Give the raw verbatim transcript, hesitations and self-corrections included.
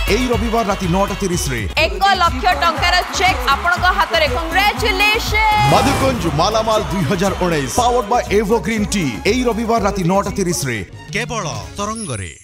एई रविवार राति नौटा तीस रे एक लाख टंकार चेक आपन हाथ में। कांग्रेचुलेशन मधुकुंज मालामाल दुई हजार उन्नीस पावर्ड बाय एवरग्रीन टी एई रविवार राति नौटा तीस रे केवल तरंग रे।